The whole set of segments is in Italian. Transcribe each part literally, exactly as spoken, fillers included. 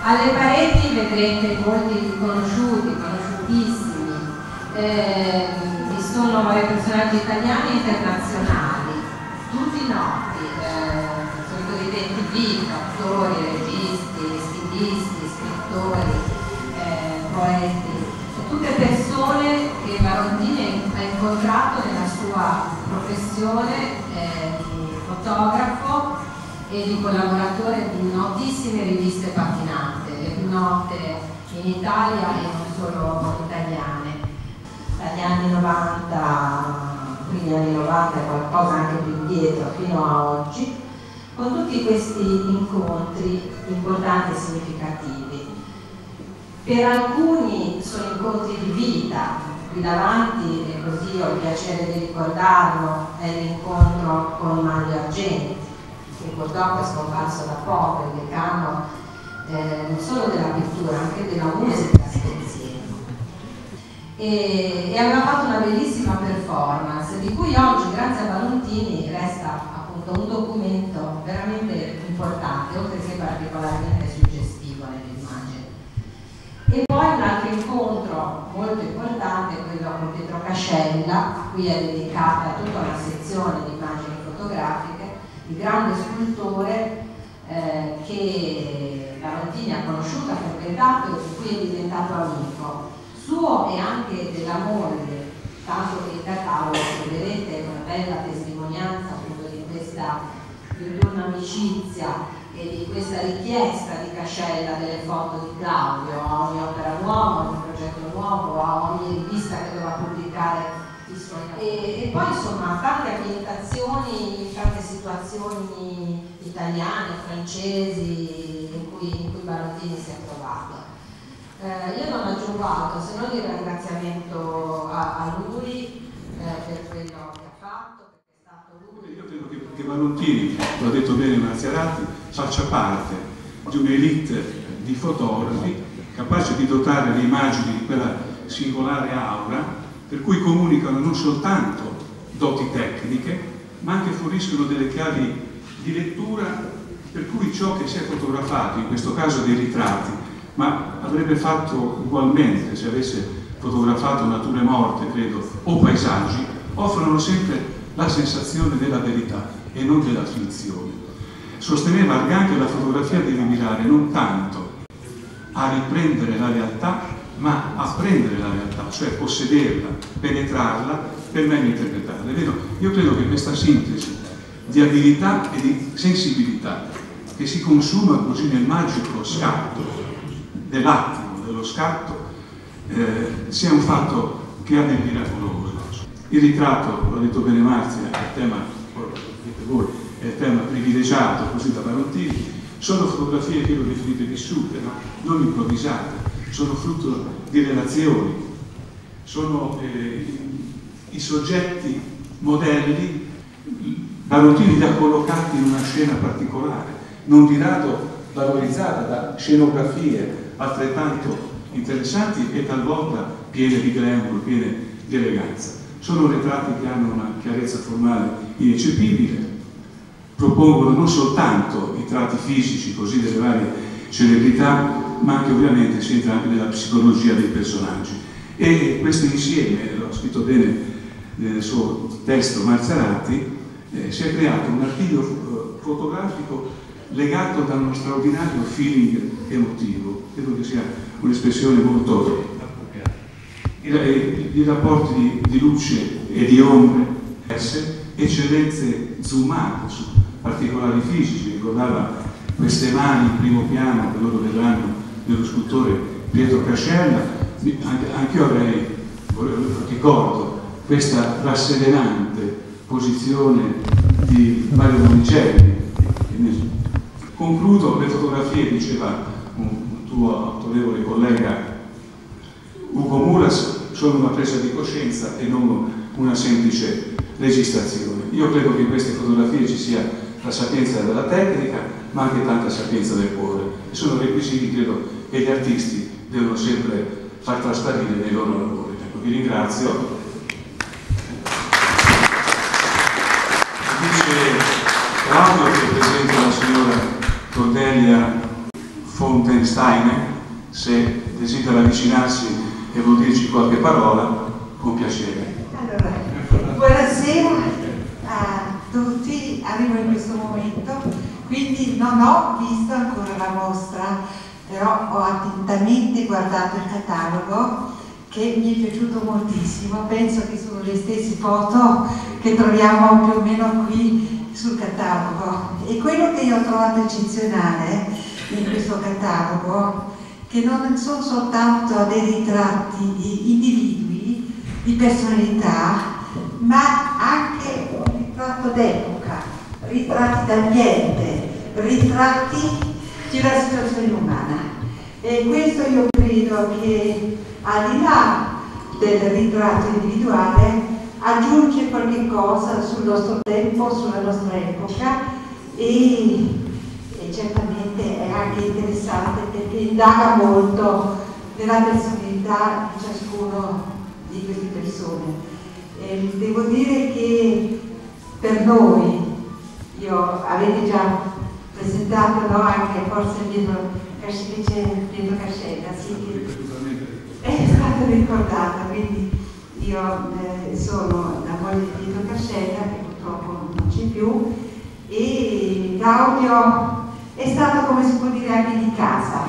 Alle pareti vedrete molti riconosciuti, conosciutissimi, eh, vi sono vari personaggi italiani e internazionali, tutti noti, eh, sono i cosiddetti V, attori, registi, stilisti, scrittori, eh, poeti, tutte persone che Barontini ha incontrato nella sua professione eh, di fotografo e di collaboratore di notissime riviste patinate, le più note in Italia e non solo italiane. Dagli anni novanta, primi anni novanta e qualcosa anche più indietro fino a oggi, con tutti questi incontri importanti e significativi. Per alcuni sono incontri di vita, qui davanti, e così ho il piacere di ricordarlo, è l'incontro con Manlio Argenti, che purtroppo è scomparso da poco, il decano eh, non solo della pittura, anche della musica spensiero. E, e aveva fatto una bellissima performance, di cui oggi, grazie a Barontini, resta appunto un documento veramente importante, oltre che particolarmente suggestivo nell'immagine. E poi un altro incontro molto importante, quello con Pietro Cascella, a cui è dedicata tutta una sezione di immagini fotografiche, il grande scultore eh, che Barontini ha conosciuto, ha frequentato e di cui è diventato amico suo e anche della moglie, tanto che il catalogo, vedete, è una bella testimonianza appunto di questa diurna amicizia e di questa richiesta di Cascella delle foto di Claudio a ogni opera nuova, a ogni progetto nuovo, a ogni rivista che doveva pubblicare i suoi. E, e poi insomma tante ambientazioni, tante situazioni italiane, francesi in cui, in cui Barontini si è trovato. Eh, io non aggiungo altro se non il ringraziamento a, a lui eh, per quello che ha fatto, perché è stato lui. Io credo che, che Barontini, lo ha detto bene Marziarati, faccia parte di un'elite di fotografi capace di dotare le immagini di quella singolare aura per cui comunicano non soltanto doti tecniche, ma anche forniscono delle chiavi di lettura per cui ciò che si è fotografato, in questo caso dei ritratti, ma avrebbe fatto ugualmente se avesse fotografato nature morte, credo, o paesaggi, offrono sempre la sensazione della verità e non della finzione. Sosteneva che anche la fotografia deve mirare non tanto a riprendere la realtà, ma a prendere la realtà, cioè possederla, penetrarla per meglio interpretarla. È vero, io credo che questa sintesi di abilità e di sensibilità che si consuma così nel magico scatto dell'attimo, dello scatto, eh, sia un fatto che ha del miracoloso. Il ritratto, l'ha detto bene Marzia, è il tema, voi, è il tema privilegiato così da Barontini, sono fotografie che io ho definite vissute, no? Non improvvisate. Sono frutto di relazioni, sono eh, i soggetti modelli, Barontini li ha collocati in una scena particolare, non di rado valorizzata da scenografie altrettanto interessanti e talvolta piene di glamour, piene di eleganza. Sono ritratti che hanno una chiarezza formale ineccepibile, propongono non soltanto i tratti fisici così delle varie celebrità, ma anche ovviamente si entra anche nella psicologia dei personaggi. E questo insieme, l'ho scritto bene nel suo testo Marziarati, eh, si è creato un archivio eh, fotografico legato da uno straordinario feeling emotivo. Credo che sia un'espressione molto appropriata. I, i, i rapporti di, di luce e di ombre, eccellenze zoomate su particolari fisici, ricordava queste mani in primo piano che loro vedranno dello scultore Pietro Cascella. Anche, anche io avrei, ricordo questa rasserenante posizione di Mario Monicelli. Concludo, le fotografie, diceva un, un tuo autorevole collega Ugo Muras, sono una presa di coscienza e non una semplice registrazione. Io credo che in queste fotografie ci sia la sapienza della tecnica, ma anche tanta sapienza del cuore. E sono requisiti, credo, che gli artisti devono sempre far trasparire nei loro lavori. Ecco, vi ringrazio. Dice Claudio che presenta la signora Cordelia Fon Fontaine Steiner, se desidera avvicinarsi e vuol dirci qualche parola, con piacere. Allora, buonasera a tutti, arrivo in questo momento, quindi non ho visto ancora la mostra, però ho attentamente guardato il catalogo che mi è piaciuto moltissimo. Penso che sono le stesse foto che troviamo più o meno qui sul catalogo, e quello che io ho trovato eccezionale in questo catalogo, che non sono soltanto dei ritratti di individui, di personalità, ma anche un ritratto d'epoca, ritratti d'ambiente, ritratti di una situazione umana. E questo io credo che, al di là del ritratto individuale, aggiunge qualche cosa sul nostro tempo, sulla nostra epoca, e, e certamente è anche interessante perché indaga molto nella personalità di ciascuno di queste persone. E devo dire che per noi, io avete già presentato, no, anche forse Pietro Cascella, sì, che è stato ricordato, quindi io eh, sono la moglie di Pietro Cascella, che purtroppo non c'è più, e Claudio è stato, come si può dire, anche di casa.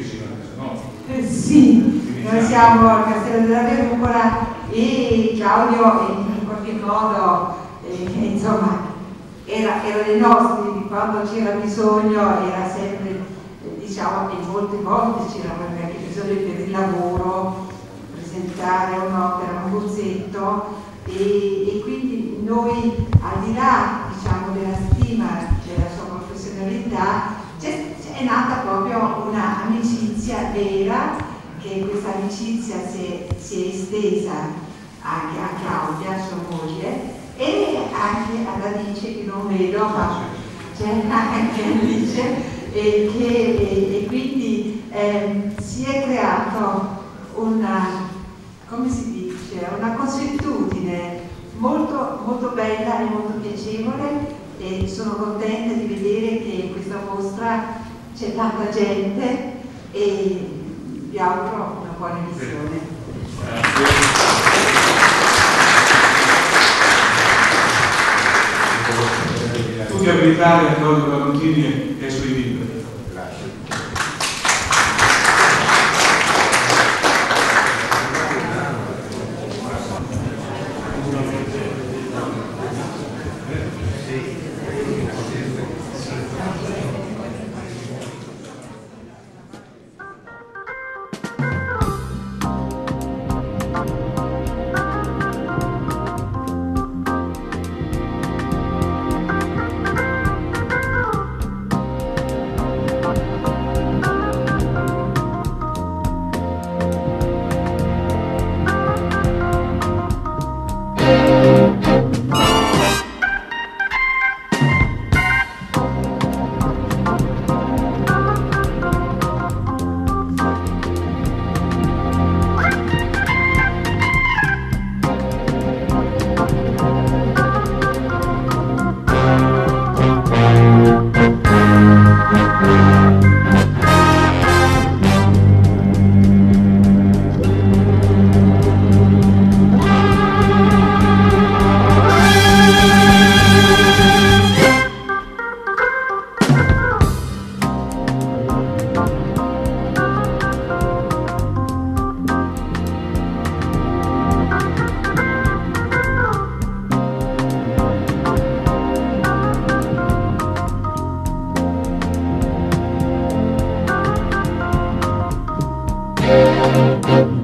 Eh, sì, noi siamo al Castello della Verrucola e Claudio in qualche modo, eh, insomma, era, era dei nostri, quando c'era bisogno era sempre, eh, diciamo, e molte volte c'era anche bisogno per il lavoro, presentare un'opera, un bozzetto, e, e quindi noi, al di là, diciamo, della stima della sua professionalità, è nata proprio un'amicizia vera, che questa amicizia si è, si è estesa anche a Claudia, sua moglie, e anche ad Alice, che non vedo, ma c'è anche Alice, e, che, e, e quindi eh, si è creato una, come si dice, una consuetudine molto, molto bella e molto piacevole, e sono contenta di vedere che in questa mostra c'è tanta gente, e vi auguro una buona visione. Tutti a gridare a Claudio Valentini e ai suoi libri. Thank you.